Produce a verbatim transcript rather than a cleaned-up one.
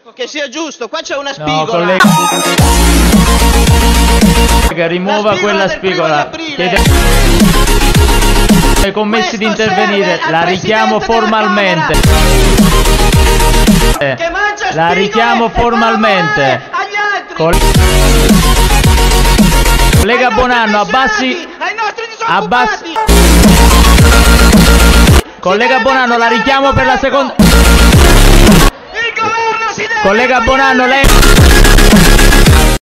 Che sia giusto, qua c'è una No, spigola. collega, rimuova La spigola quella del primo spigola. di aprile. Chiede ai commessi di Questo intervenire, serve la al richiamo Presidente della formalmente. Che mangia La spigole richiamo e fa formalmente. male agli altri. Col- Collega Ai nostri Bonanno, abbassi. pensionati, ai nostri Abbassi. disoccupati. Collega Bonanno, la richiamo per la seconda. Il governo si deve Collega vergognare. Bonanno, lei.